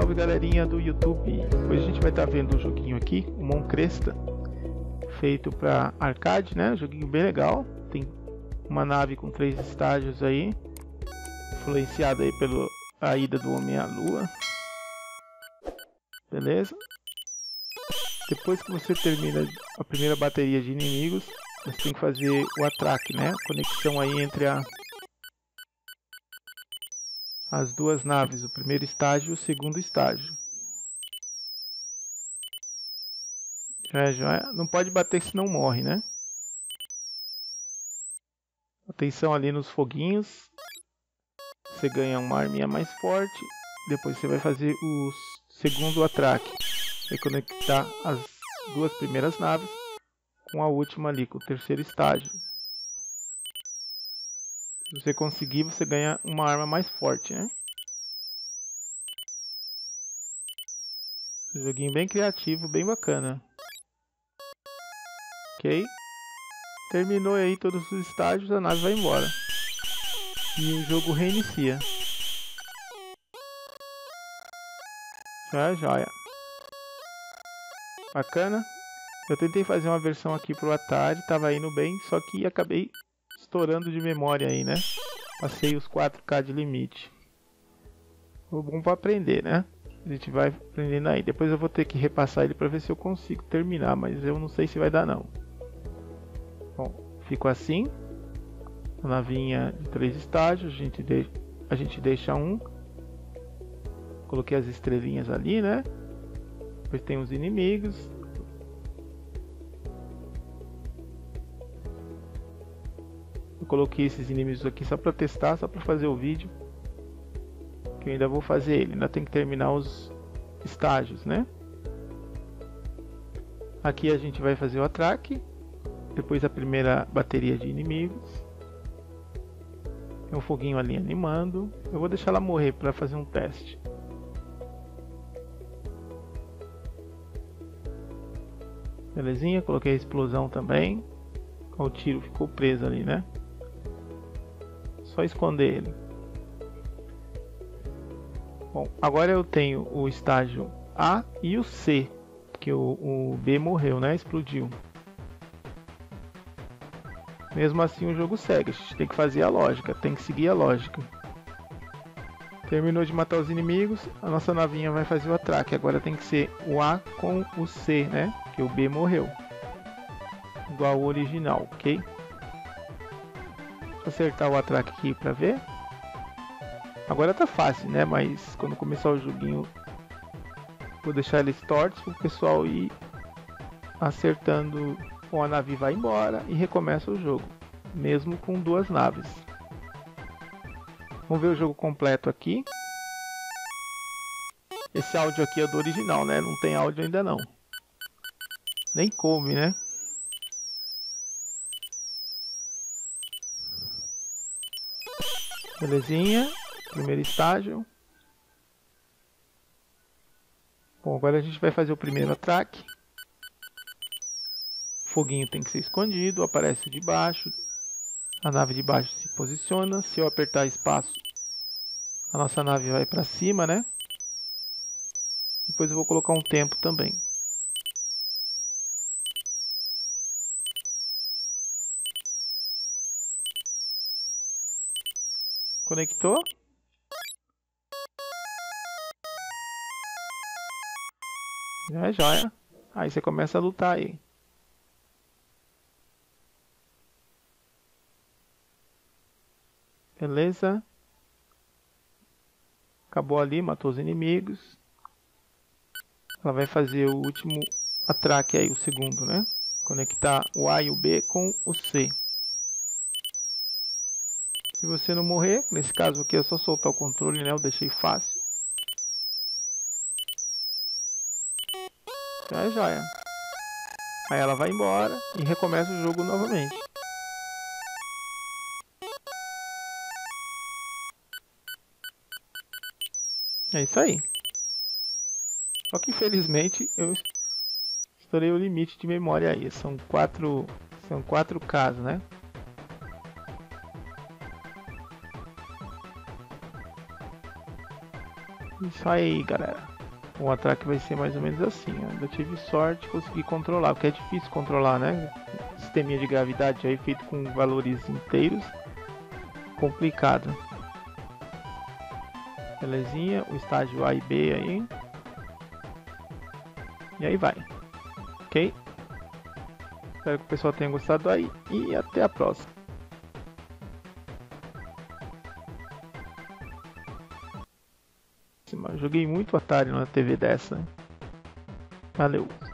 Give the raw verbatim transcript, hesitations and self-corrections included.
salve galerinha do YouTube. Hoje a gente vai estar tá vendo o joguinho aqui, o Mon Cresta, feito para arcade, né? Um joguinho bem legal. Tem uma nave com três estágios aí, influenciado aí pela a ida do homem à lua. Beleza? Depois que você termina a primeira bateria de inimigos, você tem que fazer o atraque, né? A conexão aí entre a as duas naves, o primeiro estágio e o segundo estágio. Já, já, não pode bater senão morre, né? Atenção ali nos foguinhos. Você ganha uma arminha mais forte. Depois você vai fazer o segundo atraque. Vai conectar as duas primeiras naves com a última ali, com o terceiro estágio. Se você conseguir, você ganha uma arma mais forte, né? Joguinho bem criativo, bem bacana. Ok? Terminou aí todos os estágios, a nave vai embora. E o jogo reinicia. Já, já. Bacana. Eu tentei fazer uma versão aqui pro Atari, tava indo bem, só que acabei estourando de memória aí, né? Passei os quatro K de limite. Foi bom para aprender, né? A gente vai aprendendo aí. Depois eu vou ter que repassar ele para ver se eu consigo terminar, mas eu não sei se vai dar não. Bom, fico assim. A navinha de três estágios, a gente, de... a gente deixa um. Coloquei as estrelinhas ali, né? Depois tem os inimigos. Eu coloquei esses inimigos aqui só para testar, só para fazer o vídeo. Que eu ainda vou fazer ele, ainda tem que terminar os estágios, né? Aqui a gente vai fazer o atraque. Depois a primeira bateria de inimigos. Tem um foguinho ali animando. Eu vou deixar ela morrer para fazer um teste. Belezinha, coloquei a explosão também. O tiro ficou preso ali, né? Só esconder ele. Bom, agora eu tenho o estágio A e o C, que o, o B morreu, né? Explodiu. Mesmo assim o jogo segue, a gente tem que fazer a lógica, tem que seguir a lógica. Terminou de matar os inimigos, a nossa navinha vai fazer o atraque. Agora tem que ser o A com o C, né? Que o B morreu. Igual ao original, ok? Vou acertar o atraque aqui pra ver. Agora tá fácil, né? Mas quando começar o joguinho, vou deixar eles tortos para o pessoal ir acertando. Bom, a nave vai embora e recomeça o jogo, mesmo com duas naves. Vamos ver o jogo completo aqui. Esse áudio aqui é do original, né? Não tem áudio ainda não. Nem coube, né? Belezinha. Primeiro estágio. Bom, agora a gente vai fazer o primeiro atraque. O foguinho tem que ser escondido, aparece de baixo. A nave de baixo se posiciona. Se eu apertar espaço, a nossa nave vai para cima, né? Depois eu vou colocar um tempo também. Conectou. Já é joia. Aí você começa a lutar aí. Beleza. Acabou ali, matou os inimigos. Ela vai fazer o último atraque aí, o segundo, né? Conectar o A e o B com o C. Se você não morrer, nesse caso aqui é só soltar o controle, né? Eu deixei fácil. Já é joia. Aí ela vai embora e recomeça o jogo novamente. É isso aí. Só que infelizmente eu estourei o limite de memória aí. São quatro, são quatro K, né? Isso aí, galera. O ataque vai ser mais ou menos assim. Ó. Ainda tive sorte, consegui controlar, porque é difícil controlar, né? Sisteminha de gravidade aí feito com valores inteiros. Complicado. Belezinha, o estágio A e B aí. E aí vai. Ok? Espero que o pessoal tenha gostado aí e até a próxima. Joguei muito Atari na T V dessa. Valeu.